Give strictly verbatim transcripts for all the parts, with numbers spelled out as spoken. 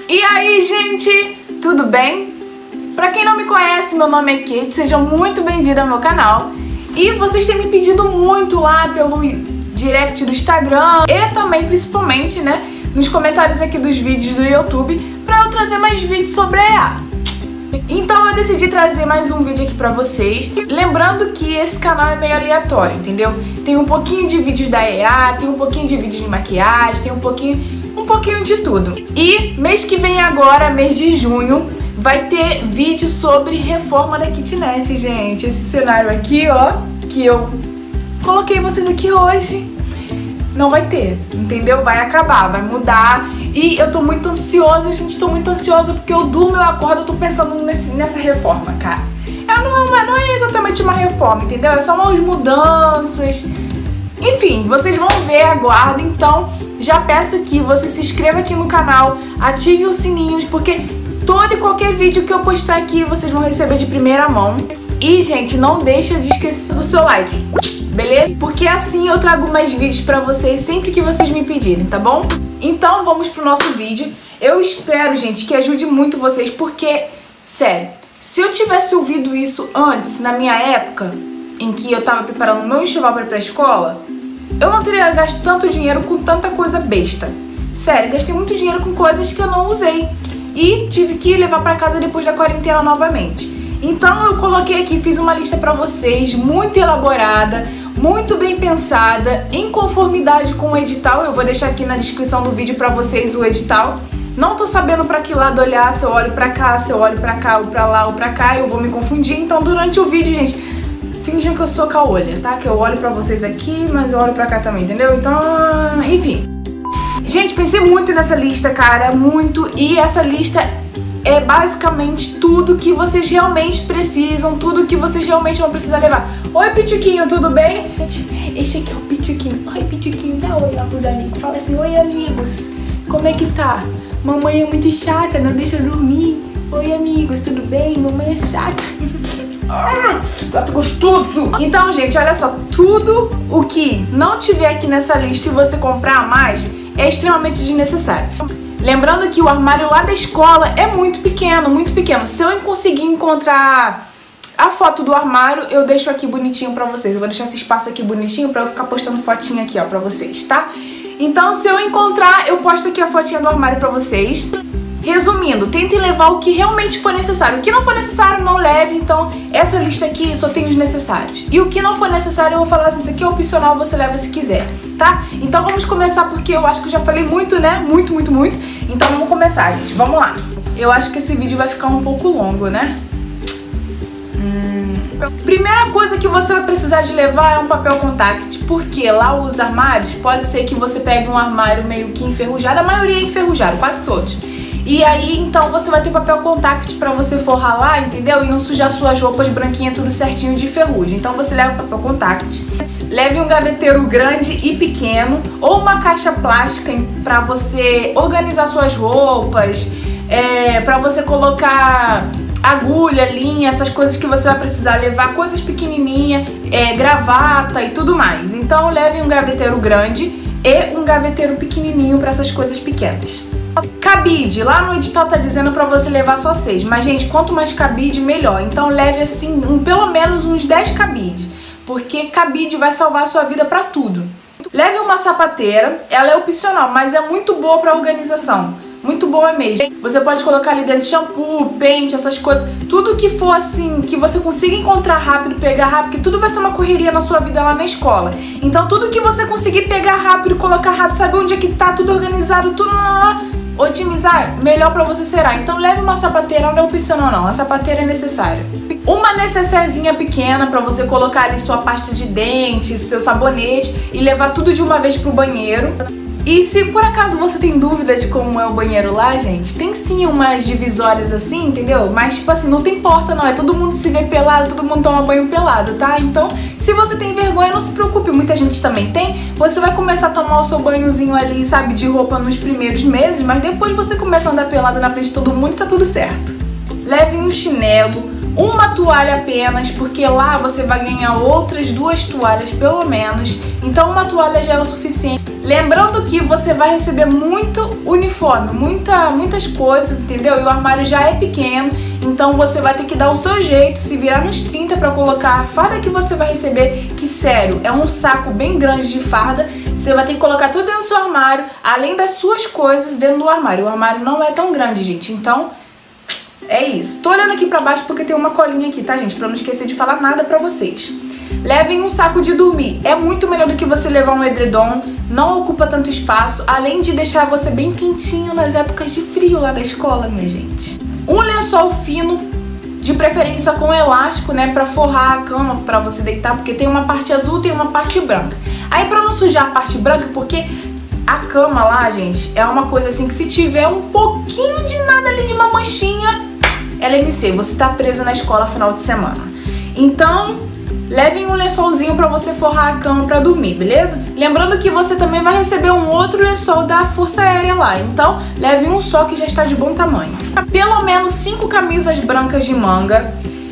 E aí, gente, tudo bem? Pra quem não me conhece, meu nome é Kate, sejam muito bem-vindos ao meu canal. E vocês têm me pedido muito lá pelo direct do Instagram e também, principalmente, né, nos comentários aqui dos vídeos do YouTube, pra eu trazer mais vídeos sobre a E A. Então eu decidi trazer mais um vídeo aqui pra vocês. Lembrando que esse canal é meio aleatório, entendeu? Tem um pouquinho de vídeos da E A, tem um pouquinho de vídeos de maquiagem, tem um pouquinho, um pouquinho de tudo. E mês que vem agora, mês de junho, vai ter vídeo sobre reforma da kitnet, gente. Esse cenário aqui, ó, que eu coloquei vocês aqui hoje, não vai ter, entendeu? Vai acabar, vai mudar. E eu tô muito ansiosa, gente, tô muito ansiosa porque eu durmo, eu acordo, eu tô pensando nesse, nessa reforma, cara. Ela não, não, não é exatamente uma reforma, entendeu? É só umas mudanças. Enfim, vocês vão ver, aguardem. Então, já peço que você se inscreva aqui no canal, ative os sininhos, porque todo e qualquer vídeo que eu postar aqui, vocês vão receber de primeira mão. E, gente, não deixa de esquecer do seu like, beleza? Porque assim eu trago mais vídeos pra vocês sempre que vocês me pedirem, tá bom? Então vamos pro nosso vídeo. Eu espero, gente, que ajude muito vocês, porque, sério, se eu tivesse ouvido isso antes, na minha época, em que eu tava preparando o meu enxoval pra ir pra escola, eu não teria gasto tanto dinheiro com tanta coisa besta. Sério, gastei muito dinheiro com coisas que eu não usei e tive que levar pra casa depois da quarentena novamente. Então eu coloquei aqui, fiz uma lista pra vocês, muito elaborada, muito bem pensada, em conformidade com o edital. Eu vou deixar aqui na descrição do vídeo pra vocês o edital. Não tô sabendo pra que lado olhar, se eu olho pra cá, se eu olho pra cá, ou pra lá, ou pra cá, eu vou me confundir. Então durante o vídeo, gente, finjam que eu sou caolha, tá? Que eu olho pra vocês aqui, mas eu olho pra cá também, entendeu? Então, enfim. Gente, pensei muito nessa lista, cara, muito, e essa lista é basicamente tudo que vocês realmente precisam, tudo que vocês realmente vão precisar levar. Oi, Pituquinho, tudo bem? Esse aqui é o Pituquinho. Oi, Pituquinho, dá oi lá pros amigos. Fala assim, oi, amigos. Como é que tá? Mamãe é muito chata, não deixa eu dormir. Oi, amigos, tudo bem? Mamãe é chata. Ah, tá gostoso! Então, gente, olha só. Tudo o que não tiver aqui nessa lista e você comprar a mais é extremamente desnecessário. Lembrando que o armário lá da escola é muito pequeno, muito pequeno. Se eu conseguir encontrar a foto do armário, eu deixo aqui bonitinho pra vocês. Eu vou deixar esse espaço aqui bonitinho pra eu ficar postando fotinha aqui, ó, pra vocês, tá? Então, se eu encontrar, eu posto aqui a fotinha do armário pra vocês. Resumindo, tentem levar o que realmente for necessário. O que não for necessário, não leve. Então, essa lista aqui só tem os necessários. E o que não for necessário, eu vou falar assim, isso aqui é opcional, você leva se quiser, tá? Então, vamos começar, porque eu acho que eu já falei muito, né? Muito, muito, muito. Então, vamos começar, gente. Vamos lá. Eu acho que esse vídeo vai ficar um pouco longo, né? Hum... Primeira coisa que você vai precisar de levar é um papel contact, porque lá os armários, pode ser que você pegue um armário meio que enferrujado. A maioria é enferrujado, quase todos. E aí, então, você vai ter papel contact pra você forrar lá, entendeu? E não sujar suas roupas branquinhas, tudo certinho de ferrugem. Então, você leva o papel contact. Leve um gaveteiro grande e pequeno, ou uma caixa plástica pra você organizar suas roupas, é, pra você colocar agulha, linha, essas coisas que você vai precisar levar, coisas pequenininhas, é, gravata e tudo mais. Então, leve um gaveteiro grande e um gaveteiro pequenininho pra essas coisas pequenas. Cabide, lá no edital tá dizendo pra você levar só seis, mas gente, quanto mais cabide, melhor. Então leve assim, um, pelo menos uns dez cabides, porque cabide vai salvar a sua vida pra tudo. Leve uma sapateira, ela é opcional, mas é muito boa pra organização, muito boa mesmo. Você pode colocar ali dentro shampoo, pente, essas coisas, tudo que for assim, que você consiga encontrar rápido, pegar rápido, porque tudo vai ser uma correria na sua vida lá na escola. Então tudo que você conseguir pegar rápido, colocar rápido, saber onde é que tá, tudo organizado, tudo... otimizar, melhor pra você será. Então leve uma sapateira, não é opcional não, a sapateira é necessária. Uma necessairezinha pequena pra você colocar ali sua pasta de dente, seu sabonete e levar tudo de uma vez pro banheiro. E se por acaso você tem dúvida de como é o banheiro lá, gente, tem sim umas divisórias assim, entendeu? Mas tipo assim, não tem porta não, é todo mundo se vê pelado, todo mundo toma banho pelado, tá? Então, se você tem vergonha, não se preocupe, muita gente também tem. Você vai começar a tomar o seu banhozinho ali, sabe, de roupa nos primeiros meses, mas depois você começa a andar pelado na frente de todo mundo e tá tudo certo. Leve um chinelo, uma toalha apenas, porque lá você vai ganhar outras duas toalhas pelo menos, então uma toalha já é o suficiente. Lembrando que você vai receber muito uniforme, muita, muitas coisas, entendeu? E o armário já é pequeno, então você vai ter que dar o seu jeito, se virar nos trinta pra colocar a farda que você vai receber, que sério, é um saco bem grande de farda. Você vai ter que colocar tudo dentro do seu armário, além das suas coisas dentro do armário. O armário não é tão grande, gente, então é isso. Tô olhando aqui pra baixo porque tem uma colinha aqui, tá, gente? Pra não esquecer de falar nada pra vocês. Levem um saco de dormir. É muito melhor do que você levar um edredom. Não ocupa tanto espaço, além de deixar você bem quentinho nas épocas de frio lá na escola, minha gente. Um lençol fino, de preferência com elástico, né, pra forrar a cama, pra você deitar, porque tem uma parte azul, tem uma parte branca. Aí pra não sujar a parte branca, porque a cama lá, gente, é uma coisa assim que se tiver um pouquinho de nada ali, de uma manchinha, ela inicia, você tá preso na escola final de semana. Então, levem um lençolzinho pra você forrar a cama pra dormir, beleza? Lembrando que você também vai receber um outro lençol da Força Aérea lá, então leve um só que já está de bom tamanho. Pelo menos cinco camisas brancas de manga,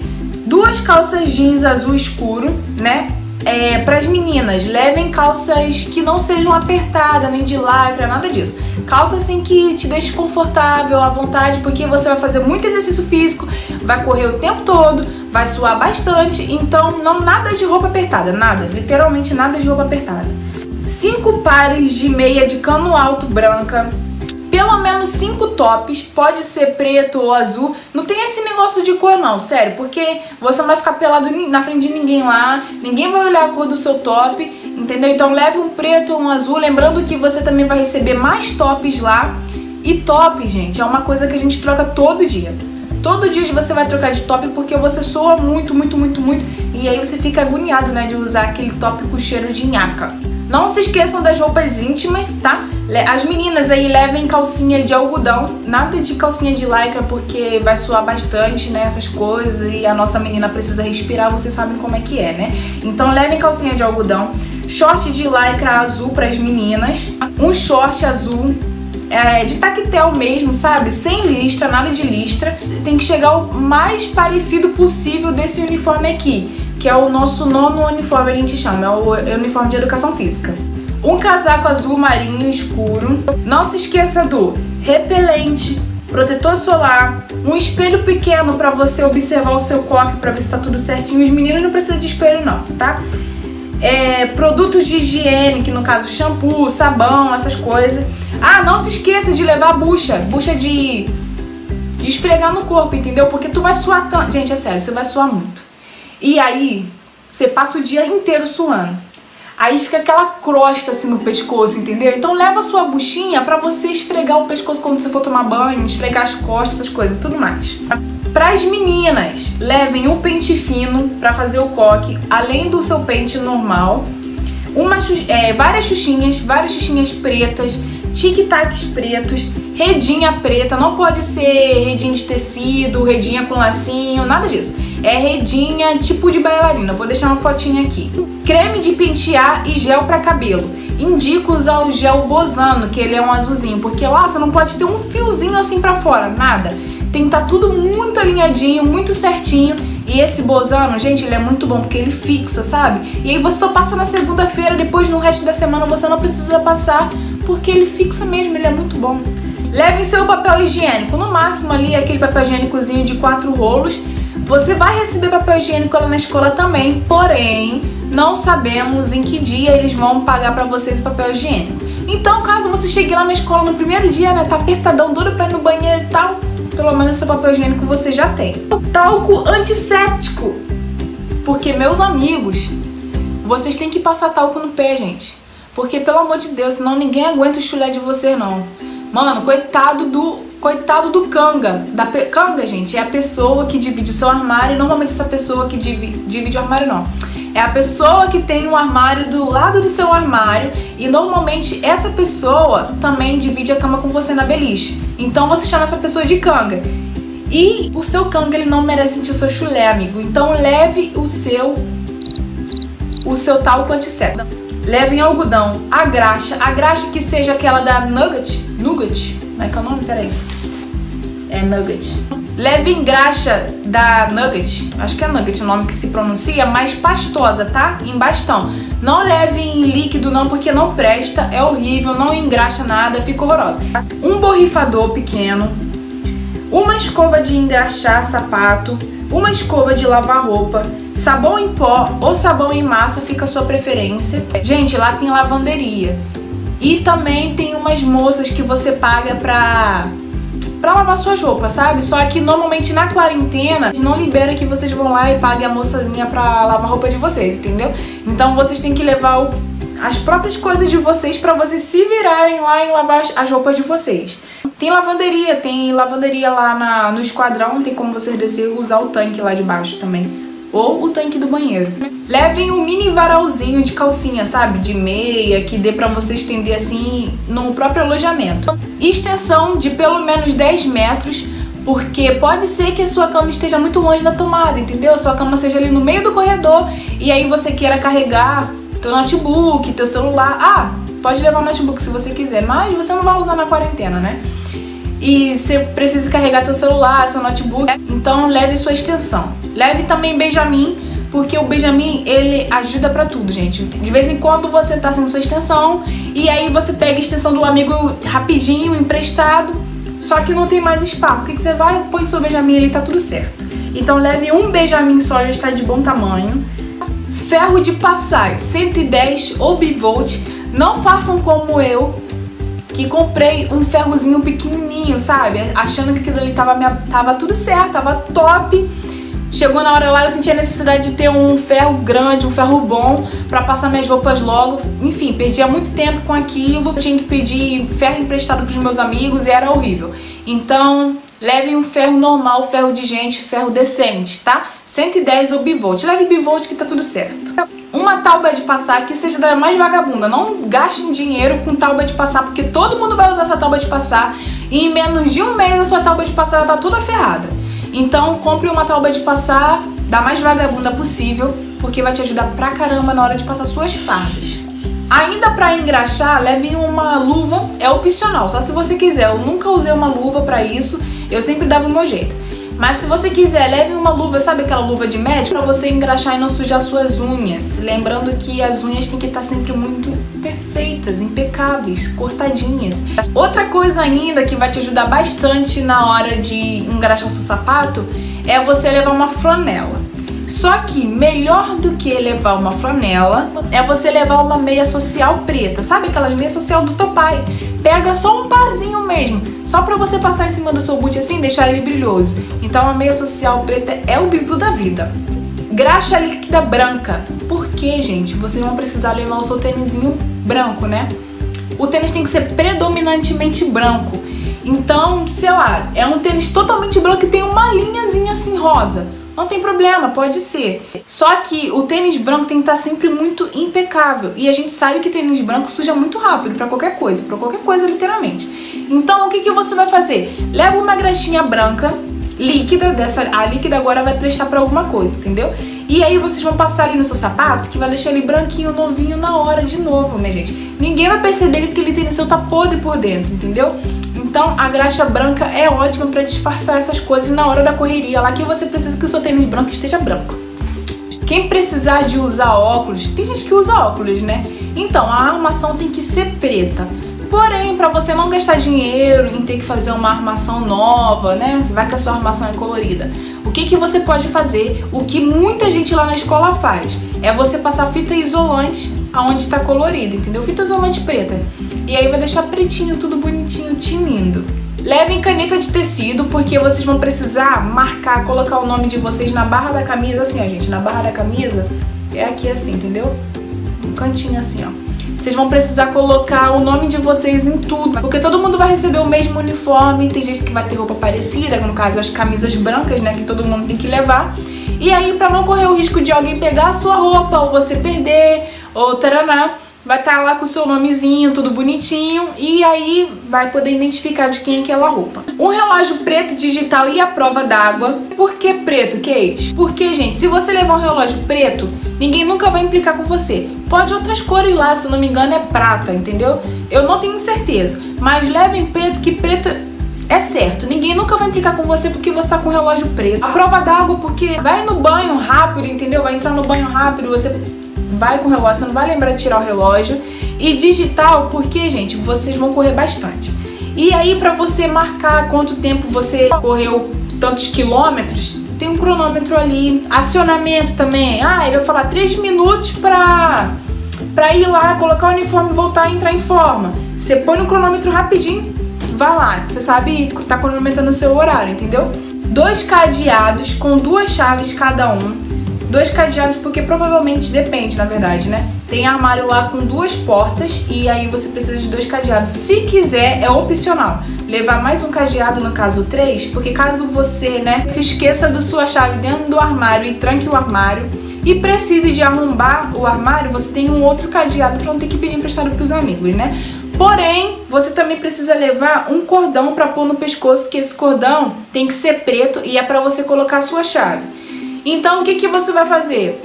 duas calças jeans azul escuro, né? É, para as meninas, levem calças que não sejam apertadas, nem de lycra, nada disso. Calça assim que te deixe confortável, à vontade, porque você vai fazer muito exercício físico, vai correr o tempo todo, vai suar bastante, então não nada de roupa apertada, nada, literalmente nada de roupa apertada. Cinco pares de meia de cano alto branca, pelo menos cinco tops, pode ser preto ou azul, não tem esse negócio de cor não, sério, porque você não vai ficar pelado na frente de ninguém lá, ninguém vai olhar a cor do seu top, entendeu? Então leve um preto ou um azul, lembrando que você também vai receber mais tops lá, e top, gente, é uma coisa que a gente troca todo dia. Todo dia você vai trocar de top porque você soa muito, muito, muito, muito, e aí você fica agoniado, né, de usar aquele top com cheiro de nhaca. Não se esqueçam das roupas íntimas, tá? As meninas aí levem calcinha de algodão, nada de calcinha de lycra porque vai suar bastante, né, essas coisas, e a nossa menina precisa respirar, vocês sabem como é que é, né? Então levem calcinha de algodão, short de lycra azul para as meninas, um short azul, é, de tactel mesmo, sabe? Sem listra, nada de listra. Tem que chegar o mais parecido possível desse uniforme aqui, que é o nosso nono uniforme, a gente chama, é o uniforme de educação física. Um casaco azul marinho escuro. Não se esqueça do repelente, protetor solar, um espelho pequeno para você observar o seu coque, para ver se tá tudo certinho. Os meninos não precisam de espelho não, tá? É, produtos de higiene, que no caso shampoo, sabão, essas coisas. Ah, não se esqueça de levar bucha, bucha de, de esfregar no corpo, entendeu? Porque tu vai suar tanto, gente, é sério, você vai suar muito. E aí, você passa o dia inteiro suando. Aí fica aquela crosta assim no pescoço, entendeu? Então leva a sua buchinha pra você esfregar o pescoço quando você for tomar banho, esfregar as costas, essas coisas, tudo mais. Para as meninas, levem um pente fino pra fazer o coque, além do seu pente normal. Uma, é, várias xuxinhas, várias xuxinhas pretas, tic-tacs pretos, redinha preta, não pode ser redinha de tecido, redinha com lacinho, nada disso. É redinha tipo de bailarina, vou deixar uma fotinha aqui. Creme de pentear e gel para cabelo. Indico usar o gel Bozano, que ele é um azulzinho, porque lá você não pode ter um fiozinho assim pra fora, nada. Tem que estar tudo muito alinhadinho, muito certinho. E esse Bozano, gente, ele é muito bom porque ele fixa, sabe? E aí você só passa na segunda-feira, depois no resto da semana você não precisa passar, porque ele fixa mesmo, ele é muito bom. Levem seu papel higiênico, no máximo ali aquele papel higiênicozinho de quatro rolos. Você vai receber papel higiênico lá na escola também, porém, não sabemos em que dia eles vão pagar pra vocês o papel higiênico. Então, caso você chegue lá na escola no primeiro dia, né, tá apertadão, duro pra ir no banheiro e tal, pelo menos seu papel higiênico você já tem. Talco antisséptico, porque, meus amigos, vocês têm que passar talco no pé, gente. Porque, pelo amor de Deus, senão ninguém aguenta o chulé de vocês, não. Mano, coitado do... Coitado do canga. Da pe... Canga, gente, é a pessoa que divide o seu armário. E normalmente essa pessoa que divide, divide o armário, não. É a pessoa que tem um armário do lado do seu armário. E normalmente essa pessoa também divide a cama com você na beliche. Então você chama essa pessoa de canga. E o seu canga, ele não merece sentir o seu chulé, amigo. Então leve o seu... O seu talco antisséptico. Levem algodão, a graxa, a graxa que seja aquela da Nugget, Nugget, como é que é o nome? Peraí, é Nugget. Levem graxa da Nugget, acho que é Nugget o nome que se pronuncia, mais pastosa, tá? Em bastão. Não levem líquido não, porque não presta, é horrível, não engraxa nada, fica horrorosa. Um borrifador pequeno, uma escova de engraxar sapato, uma escova de lavar roupa, sabão em pó ou sabão em massa, fica a sua preferência. Gente, lá tem lavanderia. E também tem umas moças que você paga pra... pra lavar suas roupas, sabe? Só que normalmente na quarentena não libera que vocês vão lá e paguem a moçazinha pra lavar a roupa de vocês, entendeu? Então vocês têm que levar o, as próprias coisas de vocês pra vocês se virarem lá e lavar as, as roupas de vocês. Tem lavanderia, tem lavanderia lá na, no esquadrão, tem como vocês descer e usar o tanque lá de baixo também. Ou o tanque do banheiro. Levem um mini varalzinho de calcinha, sabe? De meia, que dê pra você estender assim no próprio alojamento. Extensão de pelo menos dez metros, porque pode ser que a sua cama esteja muito longe da tomada, entendeu? A sua cama seja ali no meio do corredor e aí você queira carregar teu notebook, teu celular. Ah, pode levar o notebook se você quiser, mas você não vai usar na quarentena, né? E você precisa carregar teu celular, seu notebook, então leve sua extensão. Leve também Benjamin, porque o Benjamin, ele ajuda pra tudo, gente. De vez em quando você tá sem sua extensão e aí você pega a extensão do amigo rapidinho, emprestado, só que não tem mais espaço. O que que você vai? Põe seu Benjamin ali, tá tudo certo. Então leve um Benjamin só, já está de bom tamanho. Ferro de passar, cento e dez ou bivolt. Não façam como eu, que comprei um ferrozinho pequenininho, sabe? Achando que aquilo ali tava, tava tudo certo, tava top. Chegou na hora lá, eu senti a necessidade de ter um ferro grande, um ferro bom pra passar minhas roupas logo. Enfim, perdia muito tempo com aquilo. Eu tinha que pedir ferro emprestado pros meus amigos e era horrível. Então, levem um ferro normal, ferro de gente, ferro decente, tá? cento e dez ou bivolt. Leve bivolt que tá tudo certo. Uma tauba de passar que seja da mais vagabunda. Não gastem dinheiro com tauba de passar, porque todo mundo vai usar essa tauba de passar e em menos de um mês a sua tauba de passar tá toda ferrada. Então compre uma tauba de passar da mais vagabunda possível, porque vai te ajudar pra caramba na hora de passar suas fardas. Ainda pra engraxar, leve uma luva, é opcional, só se você quiser. Eu nunca usei uma luva pra isso, eu sempre dava o meu jeito. Mas se você quiser, leve uma luva, sabe aquela luva de médico? Pra você engraxar e não sujar suas unhas. Lembrando que as unhas têm que estar sempre muito perfeitas, impecáveis, cortadinhas. Outra coisa ainda que vai te ajudar bastante na hora de engraxar o seu sapato é você levar uma flanela. Só que melhor do que levar uma flanela é você levar uma meia social preta. Sabe aquelas meias social do Topai? Pega só um parzinho mesmo, só pra você passar em cima do seu boot assim e deixar ele brilhoso. Então a meia social preta é o bizu da vida. Graxa líquida branca. Por que, gente? Vocês vão precisar levar o seu tênisinho branco, né? O tênis tem que ser predominantemente branco. Então, sei lá, é um tênis totalmente branco e tem uma linhazinha assim rosa. Não tem problema, pode ser. Só que o tênis branco tem que estar sempre muito impecável. E a gente sabe que tênis branco suja muito rápido pra qualquer coisa, pra qualquer coisa literalmente. Então o que que você vai fazer? Leva uma graxinha branca, líquida, dessa, a líquida agora vai prestar pra alguma coisa, entendeu? E aí vocês vão passar ali no seu sapato, que vai deixar ele branquinho, novinho na hora de novo, minha gente. Ninguém vai perceber que aquele tênis seu tá podre por dentro, entendeu? Então a graxa branca é ótima pra disfarçar essas coisas na hora da correria, lá que você precisa que o seu tênis branco esteja branco. Quem precisar de usar óculos, tem gente que usa óculos, né? Então a armação tem que ser preta. Porém, para você não gastar dinheiro em ter que fazer uma armação nova, né? Vai que a sua armação é colorida. O que que você pode fazer? O que muita gente lá na escola faz é você passar fita isolante aonde está colorido, entendeu? Fita isolante preta. E aí vai deixar pretinho, tudo bonitinho, tinindo. Levem caneta de tecido, porque vocês vão precisar marcar, colocar o nome de vocês na barra da camisa, assim, ó, gente. Na barra da camisa é aqui assim, entendeu? Um cantinho assim, ó. Vocês vão precisar colocar o nome de vocês em tudo, porque todo mundo vai receber o mesmo uniforme. Tem gente que vai ter roupa parecida, no caso as camisas brancas, né, que todo mundo tem que levar. E aí, pra não correr o risco de alguém pegar a sua roupa, ou você perder, ou taraná, vai estar lá com o seu nomezinho, tudo bonitinho, e aí vai poder identificar de quem é aquela roupa. Um relógio preto digital e a prova d'água. Por que preto, Kate? Porque, gente, se você levar um relógio preto, ninguém nunca vai implicar com você. Pode outras cores lá, se eu não me engano é prata, entendeu? Eu não tenho certeza, mas levem preto, que preto é certo, ninguém nunca vai implicar com você porque você tá com o relógio preto. A prova d'água porque vai no banho rápido, entendeu? Vai entrar no banho rápido, você vai com o relógio, você não vai lembrar de tirar o relógio. E digital porque, gente, vocês vão correr bastante. E aí pra você marcar quanto tempo você correu tantos quilômetros, tem um cronômetro ali. Acionamento também, ah, ele vai falar três minutos pra, pra ir lá, colocar o uniforme e voltar a entrar em forma. Você põe no cronômetro rapidinho, vai lá, você sabe, tá cronometrando o seu horário, entendeu? Dois cadeados com duas chaves cada um. Dois cadeados porque provavelmente depende, na verdade, né? Tem armário lá com duas portas e aí você precisa de dois cadeados. Se quiser, é opcional levar mais um cadeado, no caso três, porque caso você, né, se esqueça da sua chave dentro do armário e tranque o armário e precise de arrombar o armário, você tem um outro cadeado para não ter que pedir emprestado pros amigos, né? Porém, você também precisa levar um cordão para pôr no pescoço, que esse cordão tem que ser preto e é para você colocar a sua chave. Então, o que que você vai fazer?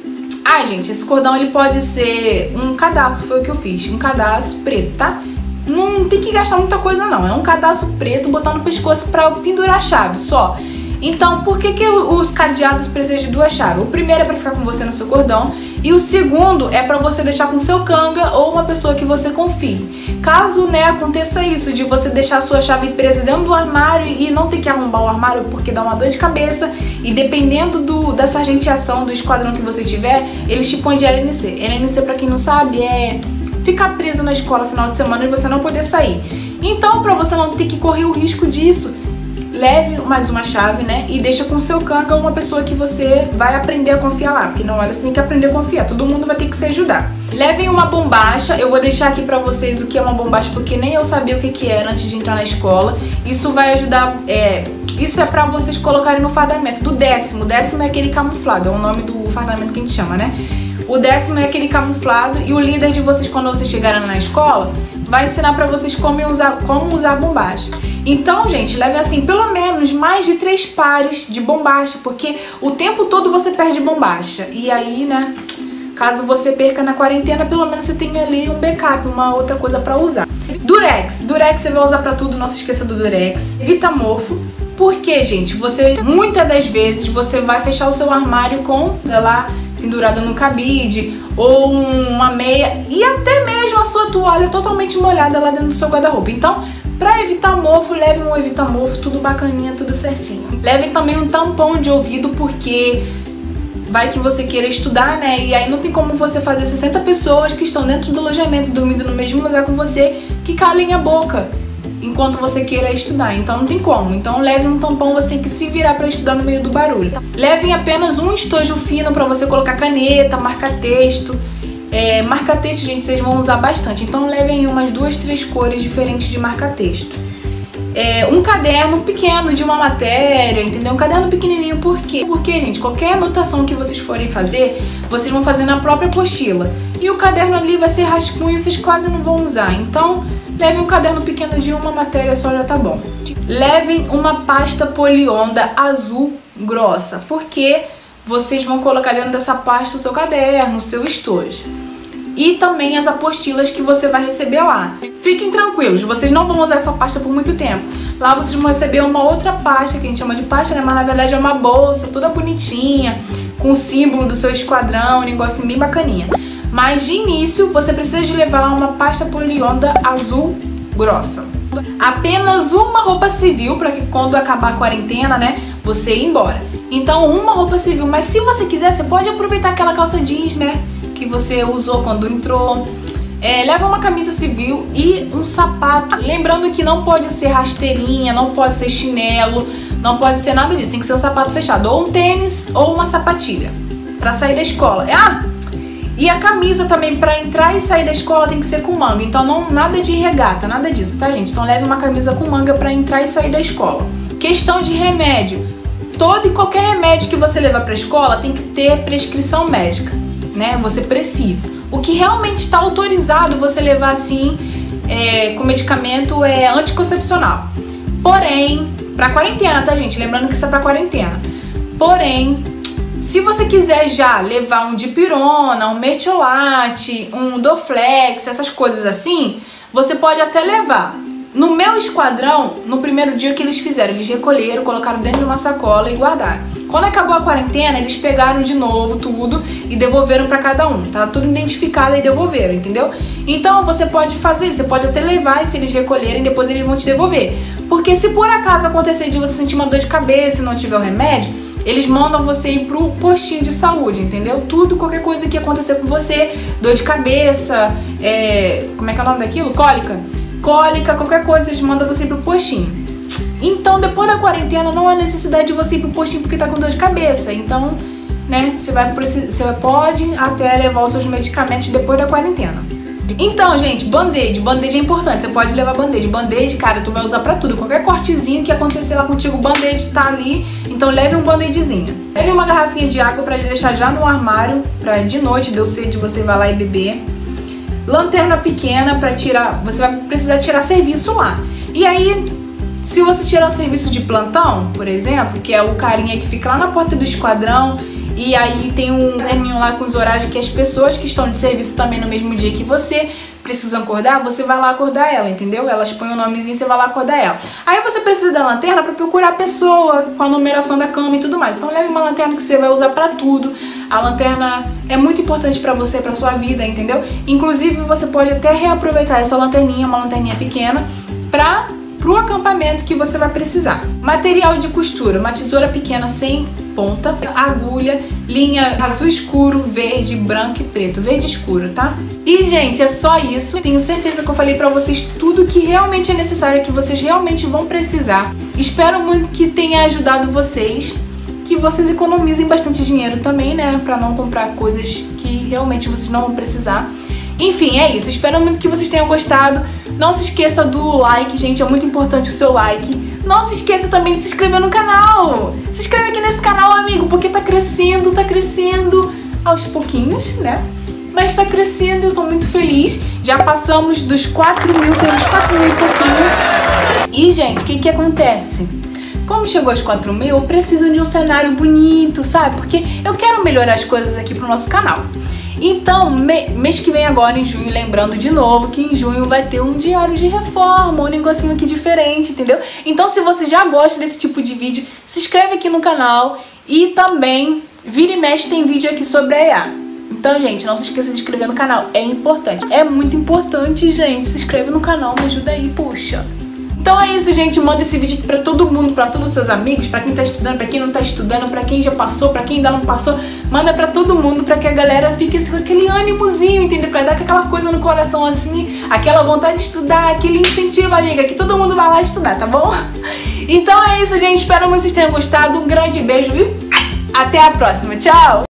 Ah, gente, esse cordão ele pode ser um cadastro, foi o que eu fiz, um cadastro preto, tá? Não tem que gastar muita coisa não, é um cadastro preto, botar no pescoço para pendurar a chave, só. Então, por que que os cadeados precisam de duas chaves? O primeiro é para ficar com você no seu cordão e o segundo é para você deixar com seu canga ou uma pessoa que você confie. Caso, né, aconteça isso, de você deixar a sua chave presa dentro do armário e não ter que arrombar o armário porque dá uma dor de cabeça e dependendo do, da sargenteação do esquadrão que você tiver, eles te põem de L N C. L N C, para quem não sabe, é ficar preso na escola no final de semana e você não poder sair. Então, para você não ter que correr o risco disso, leve mais uma chave, né? E deixa com seu canga uma pessoa que você vai aprender a confiar lá. Porque na hora você tem que aprender a confiar. Todo mundo vai ter que se ajudar. Levem uma bombacha. Eu vou deixar aqui pra vocês o que é uma bombacha, porque nem eu sabia o que que era antes de entrar na escola. Isso vai ajudar... É, isso é pra vocês colocarem no fardamento. Do décimo. O décimo é aquele camuflado. É o nome do fardamento que a gente chama, né? O décimo é aquele camuflado. E o líder de vocês, quando vocês chegarem na escola, vai ensinar pra vocês como usar, como usar a bombacha. Então, gente, leve assim, pelo menos mais de três pares de bombacha, porque o tempo todo você perde bombacha. E aí, né, caso você perca na quarentena, pelo menos você tem ali um backup, uma outra coisa pra usar. Durex. Durex você vai usar pra tudo, não se esqueça do Durex. Vitamorfo. Porque, gente, você, muitas das vezes, você vai fechar o seu armário com, sei lá, pendurada no cabide, ou uma meia, e até mesmo a sua toalha totalmente molhada lá dentro do seu guarda-roupa. Então, pra evitar mofo, leve um evitamorfo, tudo bacaninha, tudo certinho. Levem também um tampão de ouvido, porque vai que você queira estudar, né? E aí não tem como você fazer sessenta pessoas que estão dentro do alojamento, dormindo no mesmo lugar com você, que calem a boca enquanto você queira estudar. Então não tem como. Então leve um tampão, você tem que se virar pra estudar no meio do barulho. Levem apenas um estojo fino pra você colocar caneta, marca-texto. É, marca-texto, gente, vocês vão usar bastante. Então levem umas duas, três cores diferentes de marca-texto. É, um caderno pequeno de uma matéria, entendeu? Um caderno pequenininho, por quê? Porque, gente, qualquer anotação que vocês forem fazer, vocês vão fazer na própria apostila. E o caderno ali vai ser rascunho, vocês quase não vão usar. Então, levem um caderno pequeno de uma matéria só, já tá bom. Levem uma pasta Polionda azul grossa, porque vocês vão colocar dentro dessa pasta o seu caderno, o seu estojo. E também as apostilas que você vai receber lá. Fiquem tranquilos, vocês não vão usar essa pasta por muito tempo. Lá vocês vão receber uma outra pasta, que a gente chama de pasta, né? Mas na verdade é uma bolsa toda bonitinha, com o símbolo do seu esquadrão, um negócio bem bacaninha. Mas de início, você precisa de levar uma pasta Polionda azul grossa. Apenas uma roupa civil, para que quando acabar a quarentena, né, você ir embora. Então uma roupa civil, mas se você quiser, você pode aproveitar aquela calça jeans, né, que você usou quando entrou. É, leva uma camisa civil e um sapato. Lembrando que não pode ser rasteirinha, não pode ser chinelo, não pode ser nada disso. Tem que ser um sapato fechado, ou um tênis ou uma sapatilha, pra sair da escola. Ah! E a camisa também, pra entrar e sair da escola, tem que ser com manga. Então não, nada de regata, nada disso, tá, gente? Então leve uma camisa com manga pra entrar e sair da escola. Questão de remédio. Todo e qualquer remédio que você levar pra escola tem que ter prescrição médica, né? Você precisa. O que realmente está autorizado você levar assim, é, com medicamento, é anticoncepcional. Porém, pra quarentena, tá, gente? Lembrando que isso é pra quarentena. Porém, se você quiser já levar um dipirona, um mertiolate, um Dorflex, essas coisas assim, você pode até levar. No meu esquadrão, no primeiro dia, o que eles fizeram? Eles recolheram, colocaram dentro de uma sacola e guardaram. Quando acabou a quarentena, eles pegaram de novo tudo e devolveram pra cada um. Tá tudo identificado e devolveram, entendeu? Então você pode fazer, você pode até levar e se eles recolherem, depois eles vão te devolver. Porque se por acaso acontecer de você sentir uma dor de cabeça e não tiver o remédio, eles mandam você ir pro postinho de saúde, entendeu? Tudo, qualquer coisa que acontecer com você, dor de cabeça, é... como é que é o nome daquilo? Cólica. Cólica, qualquer coisa, eles mandam você ir pro postinho. Então, depois da quarentena, não há necessidade de você ir pro postinho porque tá com dor de cabeça. Então, né, você vai você pode até levar os seus medicamentos depois da quarentena. Então, gente, band-aid. Band-aid é importante, você pode levar band-aid. Band-aid, cara, tu vai usar pra tudo. Qualquer cortezinho que acontecer lá contigo, o band-aid tá ali. Então, leve um band-aidzinho. Leve uma garrafinha de água pra deixar já no armário, pra de noite, deu sede, você vai lá e beber. Lanterna pequena pra tirar, você vai precisar tirar serviço lá. E aí, se você tirar serviço de plantão, por exemplo, que é o carinha que fica lá na porta do esquadrão, e aí tem um caderninho lá com os horários que as pessoas que estão de serviço também no mesmo dia que você precisam acordar, você vai lá acordar ela, entendeu? Elas põem o nomezinho e você vai lá acordar ela. Aí você precisa da lanterna pra procurar a pessoa, com a numeração da cama e tudo mais. Então leve uma lanterna que você vai usar pra tudo. A lanterna é muito importante pra você, pra sua vida, entendeu? Inclusive você pode até reaproveitar essa lanterninha, uma lanterninha pequena, pra... pro acampamento que você vai precisar. Material de costura, uma tesoura pequena sem ponta, agulha, linha azul escuro, verde, branco e preto, verde escuro, tá? E, gente, é só isso. Tenho certeza que eu falei pra vocês tudo que realmente é necessário, que vocês realmente vão precisar. Espero muito que tenha ajudado vocês, que vocês economizem bastante dinheiro também, né? Pra não comprar coisas que realmente vocês não vão precisar. Enfim, é isso. Espero muito que vocês tenham gostado. Não se esqueça do like, gente. É muito importante o seu like. Não se esqueça também de se inscrever no canal. Se inscreve aqui nesse canal, amigo, porque tá crescendo, tá crescendo aos pouquinhos, né? Mas tá crescendo e eu tô muito feliz. Já passamos dos quatro mil, temos quatro mil e pouquinho. E, gente, o que que acontece? Como chegou aos quatro mil, eu preciso de um cenário bonito, sabe? Porque eu quero melhorar as coisas aqui pro nosso canal. Então, me, mês que vem agora, em junho, lembrando de novo que em junho vai ter um diário de reforma, um negocinho aqui diferente, entendeu? Então, se você já gosta desse tipo de vídeo, se inscreve aqui no canal e também, vira e mexe, tem vídeo aqui sobre a E A. Então, gente, não se esqueça de se inscrever no canal, é importante. É muito importante, gente, se inscreve no canal, me ajuda aí, puxa. Então é isso, gente, manda esse vídeo aqui pra todo mundo, pra todos os seus amigos, pra quem tá estudando, pra quem não tá estudando, pra quem já passou, pra quem ainda não passou, manda pra todo mundo, pra que a galera fique assim, com aquele ânimozinho, entendeu? Pra dar aquela coisa no coração assim, aquela vontade de estudar, aquele incentivo, amiga, que todo mundo vai lá estudar, tá bom? Então é isso, gente, espero que vocês tenham gostado, um grande beijo e até a próxima, tchau!